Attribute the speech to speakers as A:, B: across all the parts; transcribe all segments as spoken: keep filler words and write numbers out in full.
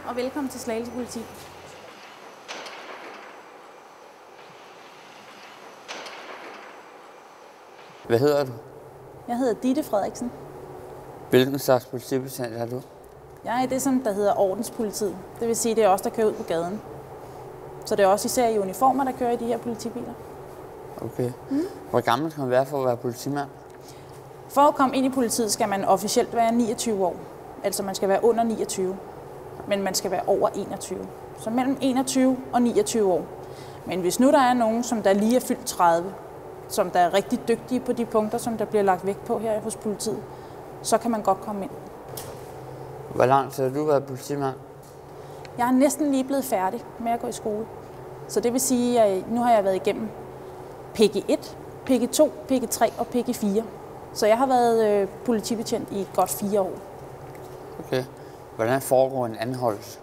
A: og velkommen til Slagelse Politi.
B: Hvad hedder du?
A: Jeg hedder Ditte Frederiksen.
B: Hvilken slags politibetjent er du?
A: Jeg er det, som der hedder ordenspolitiet. Det vil sige, det er os, der kører ud på gaden. Så det er også især i uniformer, der kører i de her politibiler.
B: Okay. Mm. Hvor gammel kan man være for at være politimand?
A: For at komme ind i politiet skal man officielt være niogtyve år. Altså man skal være under niogtyve. Men man skal være over enogtyve. Så mellem enogtyve og niogtyve år. Men hvis nu der er nogen, som der lige er fyldt tredive, som der er rigtig dygtige på de punkter, som der bliver lagt vægt på her hos politiet, så kan man godt komme ind.
B: Hvor lang tid har du været politimand?
A: Jeg er næsten lige blevet færdig med at gå i skole. Så det vil sige, at nu har jeg været igennem P G et, P G to, P G tre og P G fire. Så jeg har været øh, politibetjent i godt fire år.
B: Okay. Hvordan foregår en anholdelse?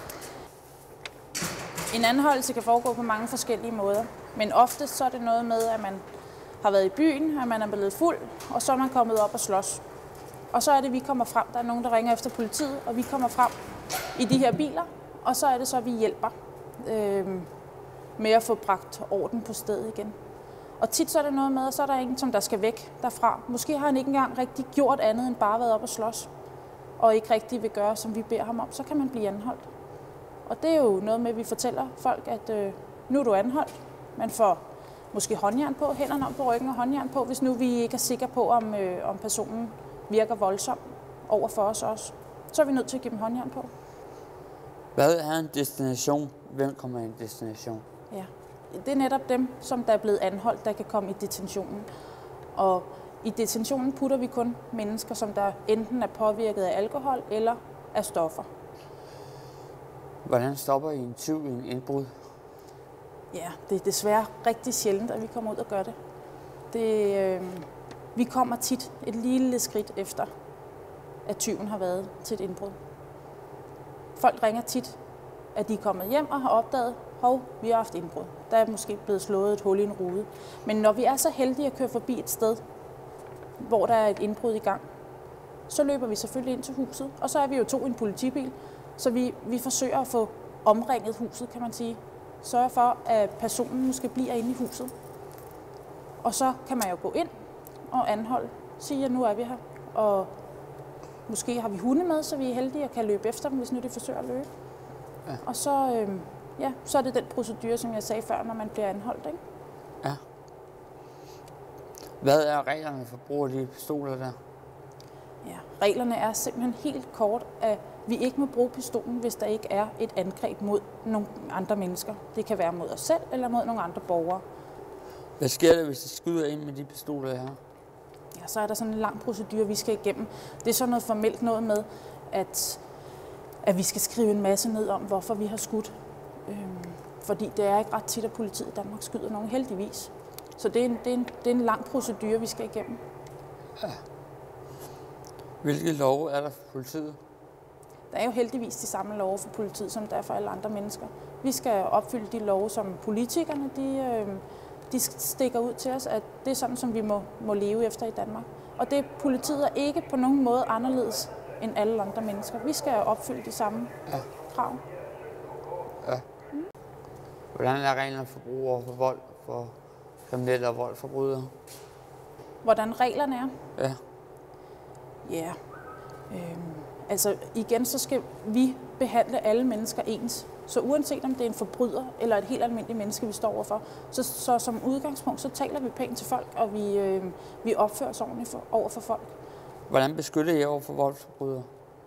A: En anholdelse kan foregå på mange forskellige måder. Men oftest så er det noget med, at man har været i byen, at man er blevet fuld, og så er man kommet op og slås. Og så er det, at vi kommer frem. Der er nogen, der ringer efter politiet, og vi kommer frem i de her biler, og så er det så, at vi hjælper øh, med at få bragt orden på stedet igen. Og tit så er det noget med, at så er der en, som der skal væk derfra. Måske har han ikke engang rigtig gjort andet end bare været op og slås, og ikke rigtig vil gøre, som vi beder ham om. Så kan man blive anholdt. Og det er jo noget med, at vi fortæller folk, at øh, nu er du anholdt. Man får måske håndjern på, hænderne om på ryggen og håndjern på, hvis nu vi ikke er sikre på, om, øh, om personen virker voldsom over for os også. Så er vi nødt til at give dem håndjern på.
B: Hvad er en destination? Hvem kommer i en destination?
A: Ja, det er netop dem, som der er blevet anholdt, der kan komme i detentionen. Og i detentionen putter vi kun mennesker, som der enten er påvirket af alkohol eller af stoffer.
B: Hvordan stopper I en tyv i en indbrud?
A: Ja, det er desværre rigtig sjældent, at vi kommer ud og gør det. det øh, vi kommer tit et lille skridt efter, at tyven har været til et indbrud. Folk ringer tit, at de er kommet hjem og har opdaget, hov, vi har haft indbrud. Der er måske blevet slået et hul i en rude. Men når vi er så heldige at køre forbi et sted, hvor der er et indbrud i gang, så løber vi selvfølgelig ind til huset. Og så er vi jo to i en politibil, så vi, vi forsøger at få omringet huset, kan man sige. Sørge for, at personen måske bliver inde i huset. Og så kan man jo gå ind og anholde. Sige, at nu er vi her. Og måske har vi hunde med, så vi er heldige og kan løbe efter dem, hvis nu de forsøger at løbe. Ja. Og så, øh, ja, så er det den procedure, som jeg sagde før, når man bliver anholdt. Ikke?
B: Ja. Hvad er reglerne for brug af de pistoler der?
A: Ja, reglerne er simpelthen helt kort, at vi ikke må bruge pistolen, hvis der ikke er et angreb mod nogle andre mennesker. Det kan være mod os selv eller mod nogle andre borgere.
B: Hvad sker der, hvis de skyder ind med de pistoler her?
A: Ja, så er der sådan en lang procedure, vi skal igennem. Det er sådan noget formelt noget med, at, at vi skal skrive en masse ned om, hvorfor vi har skudt. Øhm, fordi det er ikke ret tit, at politiet i Danmark skyder nogen, heldigvis. Så det er en, det er en, det er en lang procedure, vi skal igennem.
B: Ja. Hvilke love er der for politiet?
A: Der er jo heldigvis de samme love for politiet, som der er for alle andre mennesker. Vi skal opfylde de love, som politikerne de, øh, de stikker ud til os, at det er sådan, som vi må, må leve efter i Danmark. Og det politiet er ikke på nogen måde anderledes end alle andre mennesker. Vi skal opfylde de samme ja. krav.
B: Ja. Mm. Hvordan er reglerne for brug over for vold for kriminelle og voldforbrydere?
A: Hvordan reglerne er?
B: Ja.
A: Ja. Øhm, altså igen, så skal vi behandle alle mennesker ens. Så uanset om det er en forbryder eller et helt almindeligt menneske, vi står overfor, så, så som udgangspunkt, så taler vi pænt til folk, og vi, øh, vi opfører os ordentligt for, over for folk.
B: Hvordan beskytter I over for voldsforbrydere?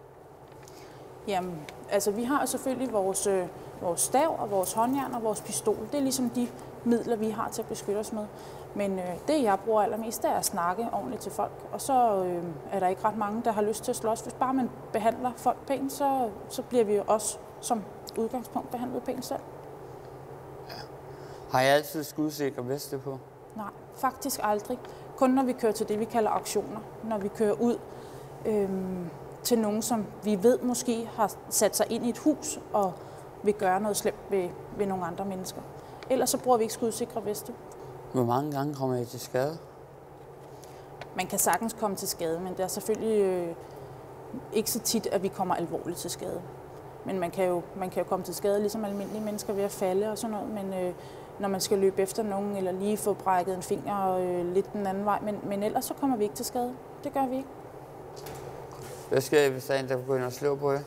A: Jamen, altså vi har selvfølgelig vores, øh, vores stav og vores håndjern og vores pistol. Det er ligesom de midler, vi har til at beskytte os med. Men øh, det, jeg bruger allermest, det er at snakke ordentligt til folk. Og så øh, er der ikke ret mange, der har lyst til at slås. Hvis bare man behandler folk pænt, så, så bliver vi jo også som udgangspunkt behandlet pænt selv.
B: Ja. Har I altid skudsikre veste på?
A: Nej, faktisk aldrig. Kun når vi kører til det, vi kalder aktioner. Når vi kører ud øh, til nogen, som vi ved måske har sat sig ind i et hus og vil gøre noget slemt ved, ved nogle andre mennesker. Ellers så bruger vi ikke skudsikre veste.
B: Hvor mange gange kommer I til skade?
A: Man kan sagtens komme til skade, men det er selvfølgelig øh, ikke så tit, at vi kommer alvorligt til skade. Men man kan jo, man kan jo komme til skade, ligesom almindelige mennesker, ved at falde og sådan noget. Men øh, når man skal løbe efter nogen, eller lige få brækket en finger og øh, lidt den anden vej. Men, men ellers så kommer vi ikke til skade. Det gør vi ikke.
B: Hvad sker der, hvis der er en, der begynder at slå på jer?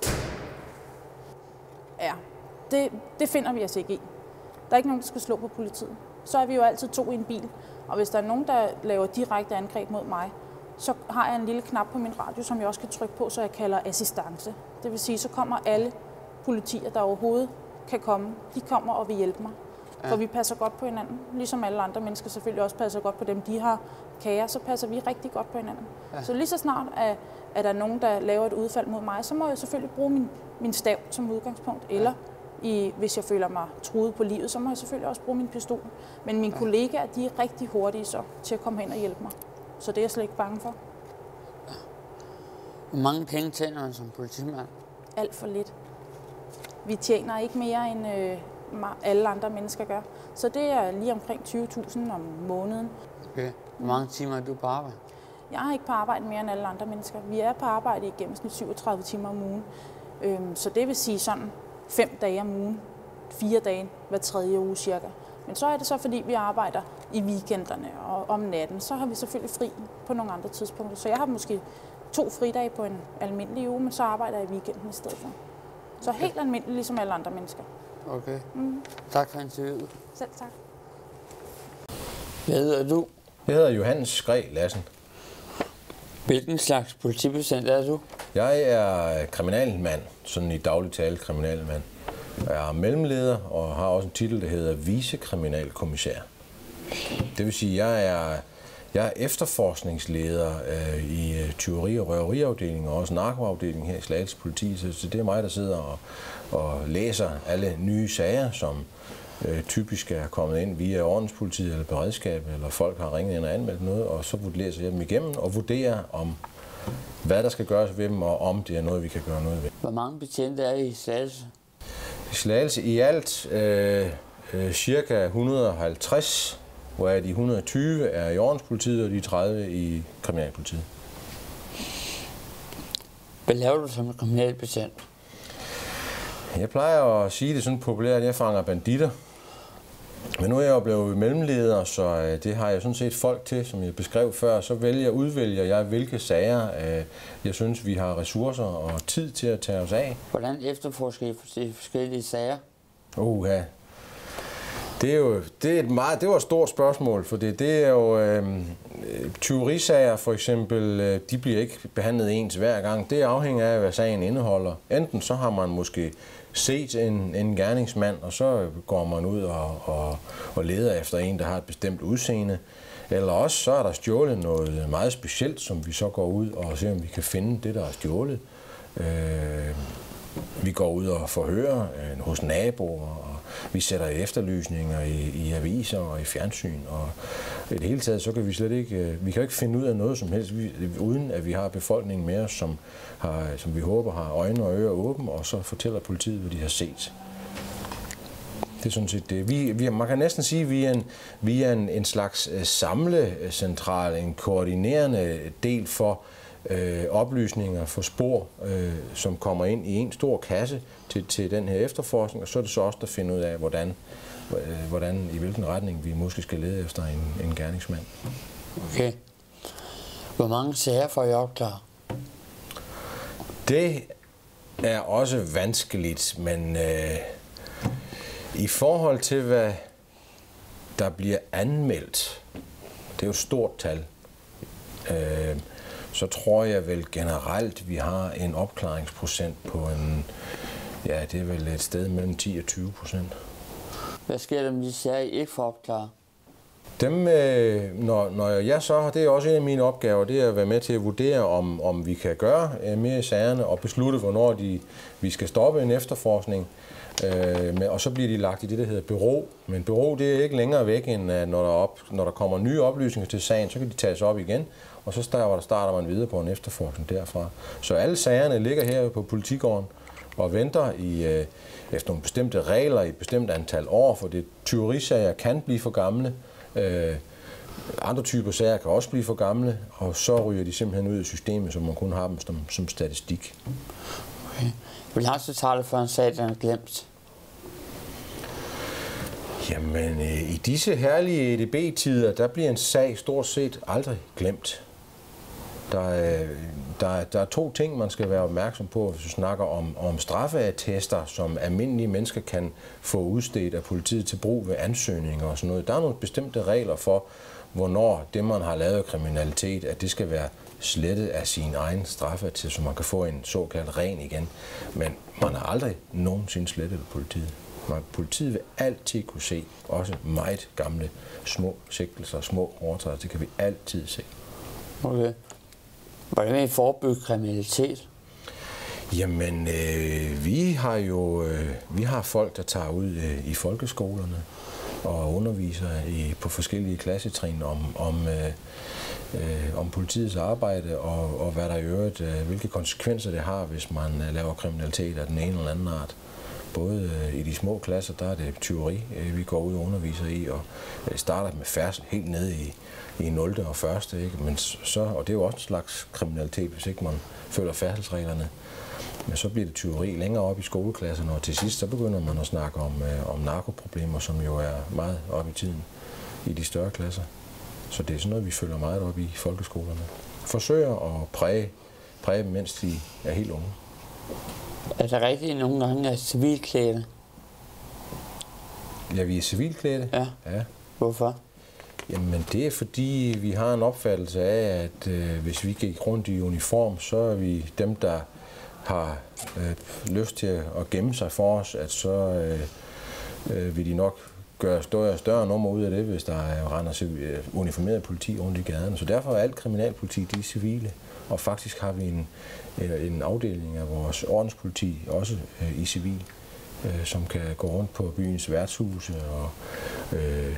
A: Ja, det, det finder vi os ikke i. Der er ikke nogen, der skal slå på politiet. Så er vi jo altid to i en bil. Og hvis der er nogen, der laver direkte angreb mod mig, så har jeg en lille knap på min radio, som jeg også kan trykke på, så jeg kalder assistance. Det vil sige, så kommer alle politier, der overhovedet kan komme. De kommer og vil hjælpe mig. Ja. For vi passer godt på hinanden. Ligesom alle andre mennesker selvfølgelig også passer godt på dem, de har kære, så passer vi rigtig godt på hinanden. Ja. Så lige så snart er, er der nogen, der laver et udfald mod mig, så må jeg selvfølgelig bruge min, min stav som udgangspunkt. Eller i, hvis jeg føler mig truet på livet, så må jeg selvfølgelig også bruge min pistol. Men mine ja. kollegaer, de er rigtig hurtige så til at komme hen og hjælpe mig. Så det er jeg slet ikke bange for.
B: Ja. Hvor mange penge tjener man som politimand?
A: Alt for lidt. Vi tjener ikke mere, end øh, alle andre mennesker gør. Så det er lige omkring tyve tusind om måneden.
B: Okay. Hvor mange timer er du på arbejde?
A: Jeg er ikke på arbejde mere end alle andre mennesker. Vi er på arbejde i gennemsnit syvogtredive timer om ugen. Øhm, så det vil sige sådan fem dage om ugen. Fire dage hver tredje uge cirka. Men så er det så, fordi vi arbejder i weekenderne og om natten. Så har vi selvfølgelig fri på nogle andre tidspunkter. Så jeg har måske to fridage på en almindelig uge, men så arbejder jeg i weekenden i stedet for. Så okay. Helt almindeligt, ligesom alle andre mennesker.
B: Okay. Mm. Tak for interviewet.
A: Selv tak.
B: Hvad hedder du?
C: Jeg hedder Johannes Skræ Lassen.
B: Hvilken slags politibetjent er du?
C: Jeg er kriminalmand, sådan i daglig tale kriminalmand. Jeg er mellemleder og har også en titel, der hedder vicekriminalkommissær. Det vil sige, at jeg er, jeg er efterforskningsleder øh, i tyveri- og røveriafdelingen og også narkoafdelingen her i Slagelse Politi. Så det er mig, der sidder og, og læser alle nye sager, som øh, typisk er kommet ind via ordenspolitiet eller beredskab, eller folk har ringet ind og anmeldt noget, og så læser jeg dem igennem og vurderer om, hvad der skal gøres ved dem, og om det er noget, vi kan gøre noget ved.
B: Hvor mange betjente er I Slagelse?
C: I Slagelse i alt øh, øh, cirka et hundrede og halvtreds, hvor de et hundrede og tyve er i ordenspolitiet, og de tredive i kriminalpolitiet.
B: Hvad laver du som kriminalbetjent?
C: Jeg plejer at sige det sådan populært, at jeg fanger banditter. Men nu er jeg jo blevet mellemleder, så det har jeg sådan set folk til, som jeg beskrev før. Så vælger, udvælger jeg, hvilke sager jeg synes, vi har ressourcer og tid til at tage os af.
B: Hvordan efterforsker I de forskellige sager?
C: Uha. Det er jo det er et meget, det var et stort spørgsmål, for det, det er jo øh, tyverisager for eksempel, de bliver ikke behandlet ens hver gang. Det afhænger af, hvad sagen indeholder. Enten så har man måske set en, en gerningsmand, og så går man ud og, og, og leder efter en, der har et bestemt udseende. Eller også så er der stjålet noget meget specielt, som vi så går ud og ser, om vi kan finde det, der er stjålet. Øh, vi går ud og forhører øh, hos naboer, og vi sætter efterlysninger i, i aviser og i fjernsyn. Og i det hele taget, så kan vi slet ikke, øh, vi kan ikke finde ud af noget som helst, vi, uden at vi har befolkningen med os, som, har, som vi håber har øjne og ører åbne, og så fortæller politiet, hvad de har set. Det er sådan set det. Vi, vi, man kan næsten sige, at vi er en, vi er en, en slags samlecentral, en koordinerende del for øh, oplysninger, for spor, øh, som kommer ind i en stor kasse til, til den her efterforskning, og så er det så også der finder ud af, hvordan, øh, hvordan, i hvilken retning vi måske skal lede efter en, en gerningsmand.
B: Okay. Hvor mange sager får I opklaret?
C: Det er også vanskeligt, men øh, i forhold til, hvad der bliver anmeldt, det er jo et stort tal, øh, så tror jeg vel generelt, vi har en opklaringsprocent på en, ja, det er vel et sted mellem ti og tyve procent.
B: Hvad sker der med de sager, I ikke får opklaret?
C: Dem, øh, når, når jeg så har, det er også en af mine opgaver, det er at være med til at vurdere, om, om vi kan gøre øh, mere i sagerne, og beslutte, hvornår de, vi skal stoppe en efterforskning. Øh, med, og så bliver de lagt i det, der hedder bero. Men bero, det er ikke længere væk, end når der, op, når der kommer nye oplysninger til sagen, så kan de tages op igen, og så starter, starter man videre på en efterforskning derfra. Så alle sagerne ligger her på politigården og venter i, øh, efter nogle bestemte regler i et bestemt antal år, for det tyverisager kan blive for gamle. Øh, andre typer sager kan også blive for gamle, og så ryger de simpelthen ud i systemet, så man kun har dem som, som statistik.
B: Okay. Hvor lang tid tager det før en sag, den er glemt?
C: Jamen, øh, i disse herlige E D B-tider, der bliver en sag stort set aldrig glemt. Der er, der, er, der er to ting, man skal være opmærksom på, hvis vi snakker om, om straffeattester, som almindelige mennesker kan få udstedt af politiet til brug ved ansøgninger og sådan noget. Der er nogle bestemte regler for, hvornår det, man har lavet kriminalitet, at det skal være slettet af sin egen straffeattest, så man kan få en såkaldt ren igen. Men man har aldrig nogensinde slettet af politiet. Man, politiet vil altid kunne se, også meget gamle, små sigtelser, små overtrædelser, det kan vi altid se.
B: Okay. Hvordan vil I forebygge kriminalitet?
C: Jamen, øh, vi har jo øh, vi har folk, der tager ud øh, i folkeskolerne og underviser i, på forskellige klassetrin om, om, øh, øh, om politiets arbejde og, og hvad der i øvrigt, øh, hvilke konsekvenser det har, hvis man øh, laver kriminalitet af den ene eller anden art. Både øh, i de små klasser, der er det tyveri, øh, vi går ud og underviser i, og øh, starter med færdsel helt ned i i nulte og første, ikke? Men så, og det er jo også en slags kriminalitet, hvis ikke man følger færdselsreglerne. Men så bliver det tyveri længere op i skoleklasserne, og til sidst så begynder man at snakke om, øh, om narkoproblemer, som jo er meget op i tiden i de større klasser. Så det er sådan noget, vi følger meget op i folkeskolerne. Forsøger at præge, præge dem, mens de er helt unge.
B: Er det rigtigt nogle gange af civilklædte?
C: Ja, vi er civilklædte.
B: Ja.
C: Ja.
B: Hvorfor?
C: Jamen det er fordi, vi har en opfattelse af, at øh, hvis vi gik rundt i uniform, så er vi dem, der har øh, lyst til at gemme sig for os, at så øh, øh, vil de nok gøre større og større nummer ud af det, hvis der render uniformeret politi rundt i gaderne. Så derfor er alt kriminalpoliti, de er civile. Og faktisk har vi en, en afdeling af vores ordenspoliti, også øh, i civil, øh, som kan gå rundt på byens værtshuse og øh,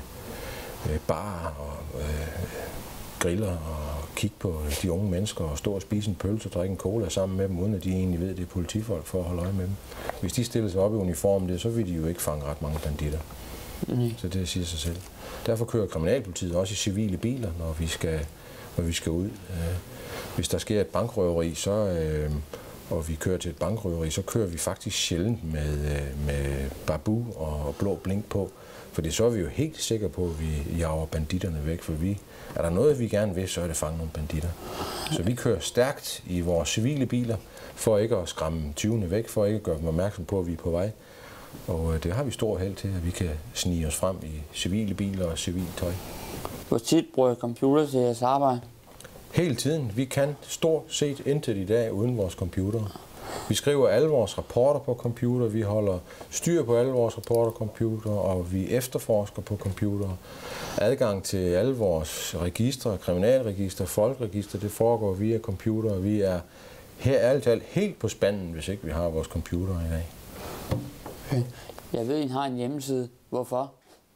C: barer og øh, griller og kigge på de unge mennesker og stå og spise en pølse og drikke en cola sammen med dem, uden at de egentlig ved, at det er politifolk for at holde øje med dem. Hvis de stiller sig op i uniformen, så vil de jo ikke fange ret mange banditter. Mm. Så det siger sig selv. Derfor kører kriminalpolitiet også i civile biler, når vi skal, når vi skal ud. Hvis der sker et bankrøveri, så, øh, og vi kører til et bankrøveri, så kører vi faktisk sjældent med, med babu og blå blink på. Fordi så er vi jo helt sikre på, at vi jager banditterne væk, for vi, er der noget, vi gerne vil, så er det fange nogle banditter. Så vi kører stærkt i vores civile biler, for ikke at skræmme tyvene væk, for ikke at gøre dem opmærksom på, at vi er på vej. Og det har vi stor held til, at vi kan snige os frem i civile biler og civilt tøj.
B: Hvor tit bruger I computer til jeres arbejde? Hele
C: tiden. Vi kan stort set intet i dag uden vores computer. Vi skriver alle vores rapporter på computer, vi holder styr på alle vores rapporter på computer, og vi efterforsker på computer. Adgang til alle vores registre, kriminalregister, folkeregister, det foregår via computer, og vi er her alt alt helt på spanden, hvis ikke vi har vores computer i dag.
B: Okay. Jeg ved, I har en hjemmeside. Hvorfor?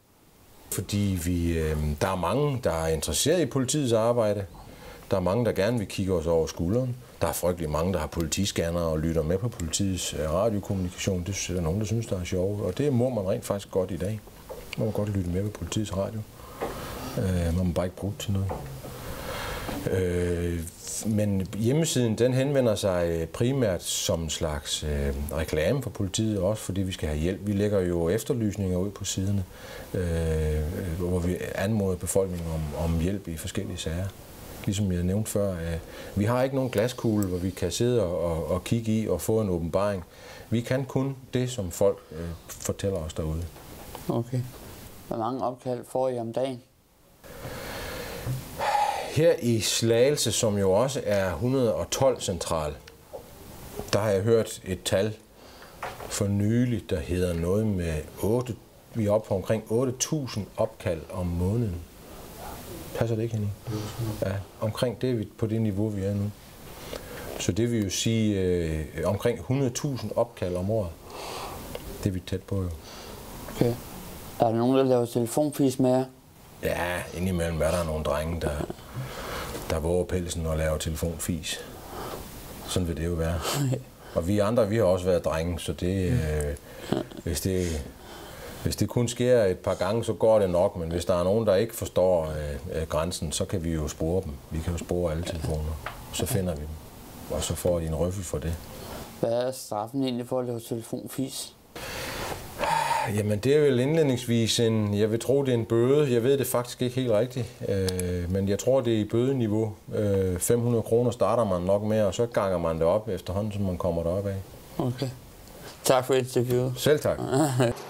C: Fordi vi, øh, der er mange, der er interesseret i politiets arbejde. Der er mange, der gerne vil kigge os over skulderen. Der er frygtelig mange, der har politiscanner og lytter med på politiets radiokommunikation. Det er der nogen, der synes, der er sjovt. Og det må man rent faktisk godt i dag. Man må godt lytte med på politiets radio. Øh, man må bare ikke bruge det til noget. Øh, men hjemmesiden, den henvender sig primært som en slags øh, reklame for politiet, også fordi vi skal have hjælp. Vi lægger jo efterlysninger ud på siderne, øh, hvor vi anmoder befolkningen om, om hjælp i forskellige sager. Ligesom jeg nævnte før, øh, vi har ikke nogen glaskugle, hvor vi kan sidde og, og kigge i og få en åbenbaring. Vi kan kun det, som folk øh, fortæller os derude.
B: Okay. Hvor mange opkald får I om dagen?
C: Her i Slagelse, som jo også er et hundrede og tolv central, der har jeg hørt et tal for nylig, der hedder noget med otte, vi er oppe på omkring otte tusind opkald om måneden. Passer det ikke, Henning? Ja, omkring det er vi på det niveau, vi er nu. Så det vil jo sige øh, omkring hundrede tusind opkald om året. Det er vi tæt på jo.
B: Okay. Er der nogen, der laver telefonfis med jer?
C: Ja, indimellem er der nogle drenge, der, der våger pelsen og laver telefonfis. Sådan vil det jo være. Og vi andre, vi har også været drenge, så det, øh, hvis det... Hvis det kun sker et par gange, så går det nok, men hvis der er nogen, der ikke forstår øh, øh, grænsen, så kan vi jo spore dem. Vi kan jo spore alle telefoner, så finder vi dem, og så får de en røffel for det.
B: Hvad er straffen egentlig for at lave telefonfis?
C: Jamen, det er vel indledningsvis en, jeg vil tro, det er en bøde. Jeg ved det faktisk ikke helt rigtigt, øh, men jeg tror, det er i bødeniveau. Øh, fem hundrede kroner starter man nok med, og så ganger man det op efterhånden, som man kommer derop af.
B: Okay. Tak for interviewet.
C: Selv tak.